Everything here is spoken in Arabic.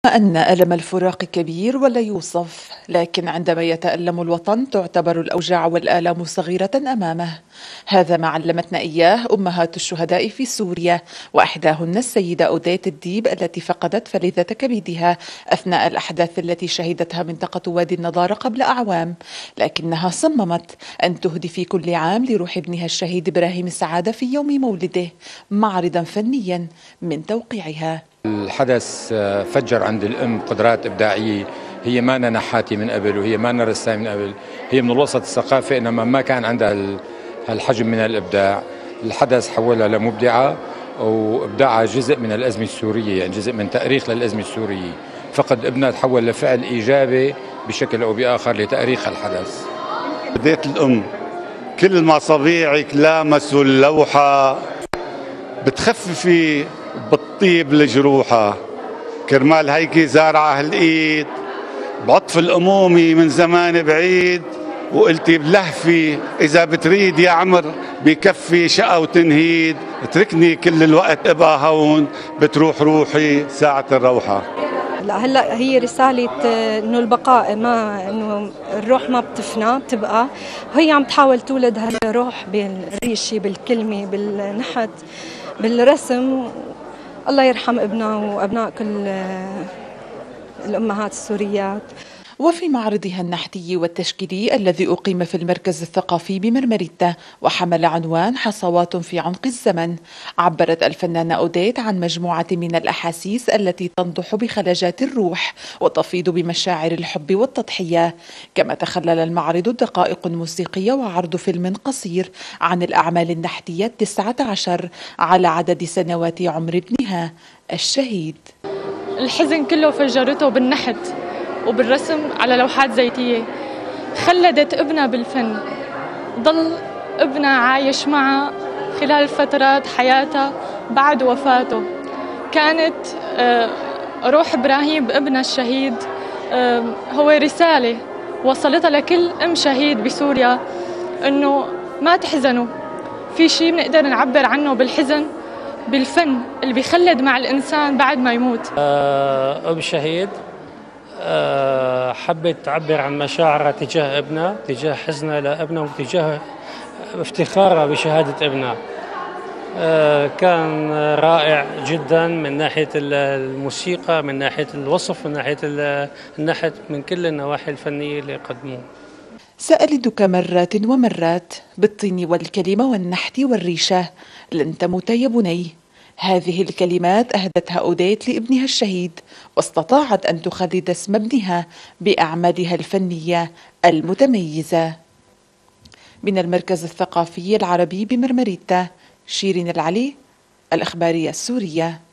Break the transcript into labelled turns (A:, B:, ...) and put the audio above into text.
A: أن ألم الفراق كبير ولا يوصف، لكن عندما يتألم الوطن تعتبر الأوجاع والآلام صغيرة أمامه. هذا ما علمتنا إياه أمهات الشهداء في سوريا، وإحداهن السيدة أوديت الديب التي فقدت فلذة كبدها أثناء الأحداث التي شهدتها منطقة وادي النضارة قبل أعوام، لكنها صممت أن تهدي في كل عام لروح ابنها الشهيد إبراهيم السعادة في يوم مولده معرضا فنيا من توقيعها.
B: الحدث فجر عند الأم قدرات إبداعية هي ما نحاتي من قبل، وهي ما رسامة من قبل، هي من الوسط الثقافي إنما ما كان عندها هالحجم من الإبداع. الحدث حولها لمبدعة، وإبداعها جزء من الأزمة السورية، يعني جزء من تأريخ للأزمة السورية. فقد ابنها تحول لفعل إيجابي بشكل أو بآخر لتأريخ الحدث.
C: بديت الأم كل مصابيعك لامسوا اللوحة، بتخففي بتطيب الجروحة، كرمال هيكي زارعة هالإيد بعطف الأمومي من زمان بعيد، وقلتي بلهفي إذا بتريد يا عمر بكفي شقا وتنهيد، اتركني كل الوقت ابقى هون بتروح روحي ساعة الروحة.
D: لا هلا هي رسالة انه البقاء، ما انه الروح ما بتفنى بتبقى، وهي عم تحاول تولد هالروح بالريشة بالكلمة بالنحت بالرسم. الله يرحم ابننا وابناء كل الامهات السوريات.
A: وفي معرضها النحتي والتشكيلي الذي أقيم في المركز الثقافي بمرمريتا وحمل عنوان حصوات في عمق الزمن، عبرت الفنانة أوديت عن مجموعة من الأحاسيس التي تنضح بخلاجات الروح وتفيض بمشاعر الحب والتضحية. كما تخلل المعرض دقائق موسيقية وعرض فيلم قصير عن الأعمال النحتية 19 على عدد سنوات عمر ابنها الشهيد.
E: الحزن كله فجرته بالنحت وبالرسم على لوحات زيتية. خلدت ابنها بالفن، ضل ابنها عايش معها خلال فترات حياتها بعد وفاته. كانت روح إبراهيم ابنها الشهيد هو رسالة وصلتها لكل أم شهيد بسوريا، إنه ما تحزنوا، في شيء بنقدر نعبر عنه بالحزن بالفن اللي بيخلد مع الإنسان بعد ما يموت.
F: أم شهيد حبت تعبر عن مشاعرها تجاه ابنها، تجاه حزنها لابنها، وتجاه افتخارها بشهادة ابنها. كان رائع جدا من ناحية الموسيقى، من ناحية الوصف، من ناحية النحت، من كل النواحي الفنية اللي قدموه.
A: سألدك مرات ومرات بالطين والكلمة والنحت والريشة لن تموت يا بني. هذه الكلمات أهدتها أوديت لابنها الشهيد، واستطاعت أن تخلد اسم ابنها بأعمالها الفنية المتميزة. من المركز الثقافي العربي بمرمريتا، شيرين العلي، الإخبارية السورية.